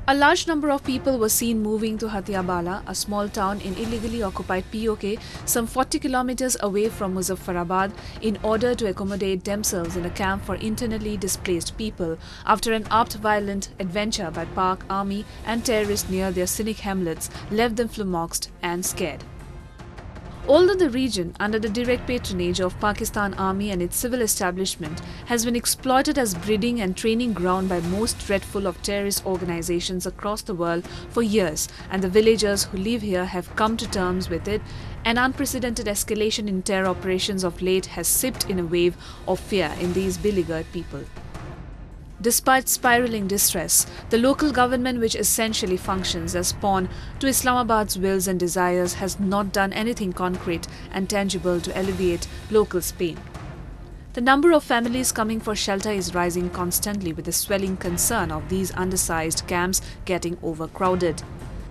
A large number of people were seen moving to Hattian Bala, a small town in illegally occupied PoK, some 40 kilometers away from Muzaffarabad, in order to accommodate themselves in a camp for internally displaced people after an upped violent adventure by PoK, army and terrorists near their scenic hamlets left them flummoxed and scared. Although the region, under the direct patronage of Pakistan Army and its civil establishment, has been exploited as breeding and training ground by most dreadful of terrorist organizations across the world for years, and the villagers who live here have come to terms with it, an unprecedented escalation in terror operations of late has sipped in a wave of fear in these beleaguered people. Despite spiraling distress, the local government, which essentially functions as pawn to Islamabad's wills and desires, has not done anything concrete and tangible to alleviate locals' pain. The number of families coming for shelter is rising constantly, with the swelling concern of these undersized camps getting overcrowded.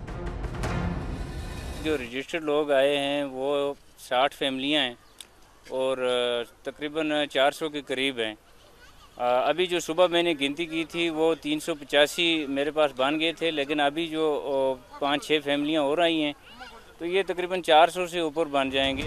जो registered लोग आए हैं वो 60 फैमिलियां हैं और तकरीबन 400 के करीब हैं। अभी जो सुबह मैंने गिनती की थी वो 385 मेरे पास बन गए थे, लेकिन अभी जो 5-6 फैमिलियां हो रही हैं तो ये तकरीबन 400 से ऊपर बन जाएंगे।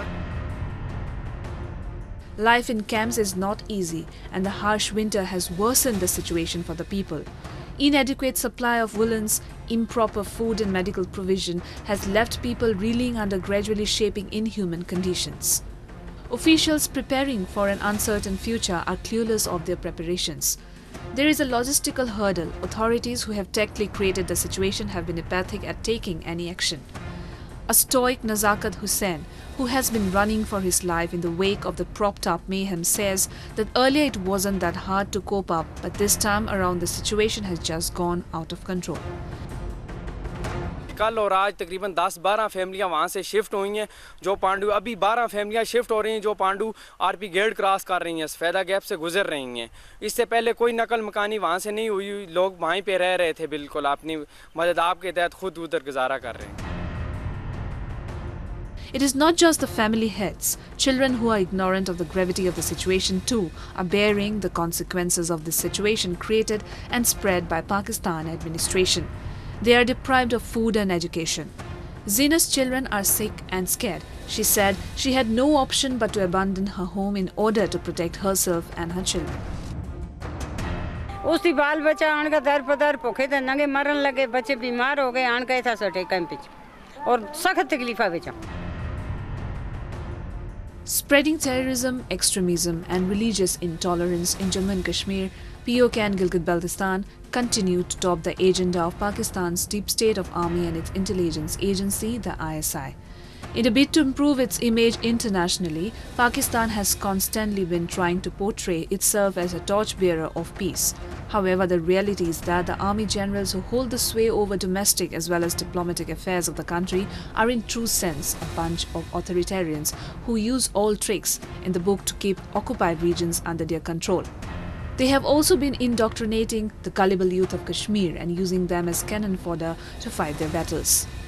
Life in camps is not easy, and the harsh winter has worsened the situation for the people. Inadequate supply of woolens, improper food and medical provision has left people reeling under gradually shaping inhuman conditions. Officials preparing for an uncertain future are clueless of their preparations. There is a logistical hurdle. Authorities who have technically created the situation have been apathic at taking any action. A stoic Nazakat Hussain, who has been running for his life in the wake of the propped-up mayhem, says that earlier it wasn't that hard to cope up, but this time around the situation has just gone out of control. कल और आज तकरीबन 10-12 फैमिलियां वहां से shift हुई हैं। जो पांडू अभी 12 फैमिलियां शिफ्ट हो रही हैं, जो पांडू आरपी गेट क्रॉस कर रही हैं, सफेदा गैप से गुजर रही हैं। इससे पहले कोई नकल मकानी वहां से नहीं हुई, लोग वहीं पे रह रहे थे, बिल्कुल अपनी मदद आपके तहत खुद उधर गुजारा कर रहे हैं। It is not just the family heads. Children who are ignorant of the gravity of the situation too are bearing the consequences of this situation created and spread by Pakistan administration. They are deprived of food and education. Zina's children are sick and scared. She said she had no option but to abandon her home in order to protect herself and her children. उसकी बाल बच्चा आन का दर पदर भूखे ते नंगे मरन लगे, बच्चे बीमार हो गए, आन गए था सटे कैंप और सख्त तकलीफा बेचा। Spreading terrorism, extremism and religious intolerance in Jammu and Kashmir, PoK and Gilgit-Baltistan continue to top the agenda of Pakistan's deep state of army and its intelligence agency, the ISI. In a bid to improve its image internationally, Pakistan has constantly been trying to portray itself as a torchbearer of peace. However, the reality is that the army generals who hold the sway over domestic as well as diplomatic affairs of the country are in true sense a bunch of authoritarians who use all tricks in the book to keep occupied regions under their control. They have also been indoctrinating the gullible youth of Kashmir and using them as cannon fodder to fight their battles.